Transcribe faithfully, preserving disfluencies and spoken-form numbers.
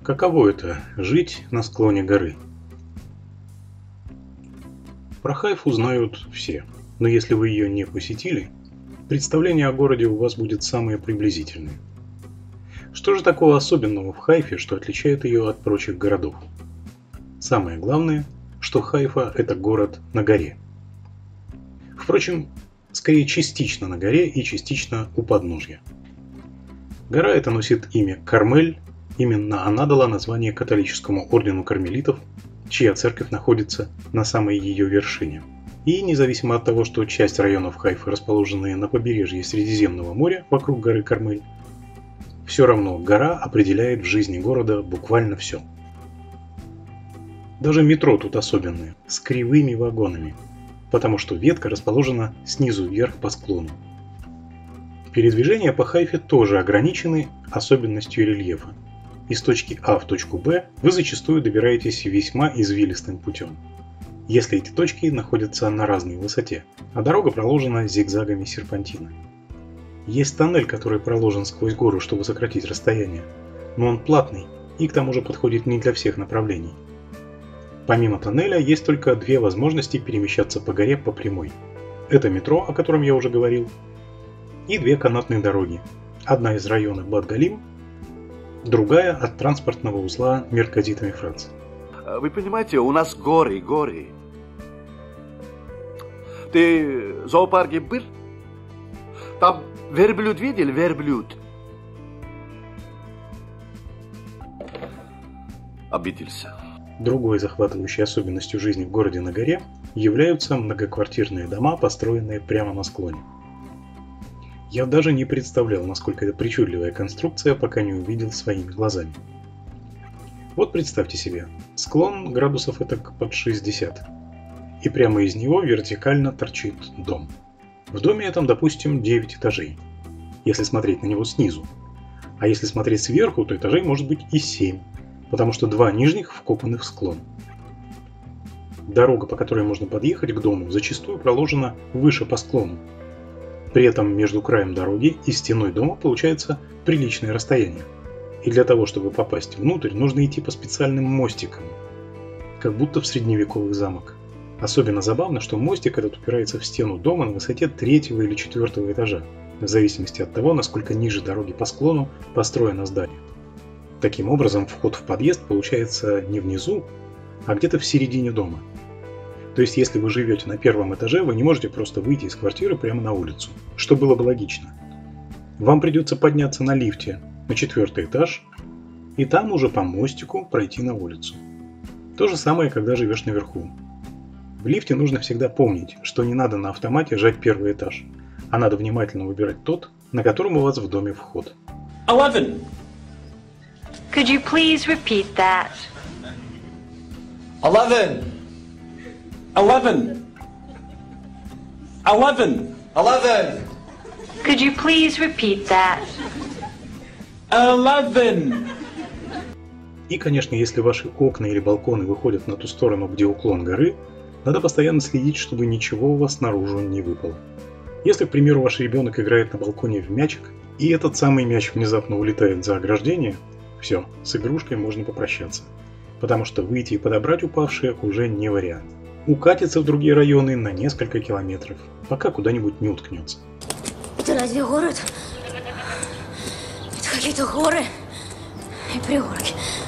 Каково это – жить на склоне горы? Про Хайфу знают все, но если вы ее не посетили, представление о городе у вас будет самое приблизительное. Что же такого особенного в Хайфе, что отличает ее от прочих городов? Самое главное, что Хайфа – это город на горе. Впрочем, скорее частично на горе и частично у подножья. Гора эта носит имя Кармель. Именно она дала название католическому ордену кармелитов, чья церковь находится на самой ее вершине. И независимо от того, что часть районов Хайфы расположены на побережье Средиземного моря вокруг горы Кармель, все равно гора определяет в жизни города буквально все. Даже метро тут особенное, с кривыми вагонами, потому что ветка расположена снизу вверх по склону. Передвижения по Хайфе тоже ограничены особенностью рельефа. Из точки А в точку Б вы зачастую добираетесь весьма извилистым путем, если эти точки находятся на разной высоте, а дорога проложена зигзагами серпантина. Есть тоннель, который проложен сквозь гору, чтобы сократить расстояние, но он платный и к тому же подходит не для всех направлений. Помимо тоннеля есть только две возможности перемещаться по горе по прямой. Это метро, о котором я уже говорил, и две канатные дороги. Одна из района Бат-Галим, другая от транспортного узла Мерказит Мифрац. Вы понимаете, у нас горы, горы. Ты в зоопарке был? Там верблюд видел? Верблюд. Обиделся. Другой захватывающей особенностью жизни в городе на горе являются многоквартирные дома, построенные прямо на склоне. Я даже не представлял, насколько это причудливая конструкция, пока не увидел своими глазами. Вот представьте себе, склон градусов этак под шестьдесят, и прямо из него вертикально торчит дом. В доме этом, допустим, девять этажей, если смотреть на него снизу. А если смотреть сверху, то этажей может быть и семь, потому что два нижних вкопаны в склон. Дорога, по которой можно подъехать к дому, зачастую проложена выше по склону. При этом между краем дороги и стеной дома получается приличное расстояние. И для того, чтобы попасть внутрь, нужно идти по специальным мостикам, как будто в средневековый замок. Особенно забавно, что мостик этот упирается в стену дома на высоте третьего или четвертого этажа, в зависимости от того, насколько ниже дороги по склону построено здание. Таким образом, вход в подъезд получается не внизу, а где-то в середине дома. То есть, если вы живете на первом этаже, вы не можете просто выйти из квартиры прямо на улицу, что было бы логично. Вам придется подняться на лифте на четвертый этаж, и там уже по мостику пройти на улицу. То же самое, когда живешь наверху. В лифте нужно всегда помнить, что не надо на автомате жать первый этаж, а надо внимательно выбирать тот, на котором у вас в доме вход. Eleven. Could you please repeat that? Eleven. Eleven. Eleven. Eleven. Could you please repeat that? Eleven. И, конечно, если ваши окна или балконы выходят на ту сторону, где уклон горы, надо постоянно следить, чтобы ничего у вас наружу не выпало. Если, к примеру, ваш ребенок играет на балконе в мячик, и этот самый мяч внезапно улетает за ограждение, все, с игрушкой можно попрощаться. Потому что выйти и подобрать упавшее уже не вариант. Укатится в другие районы на несколько километров, пока куда-нибудь не уткнется. Это разве город? Это какие-то горы и пригорки.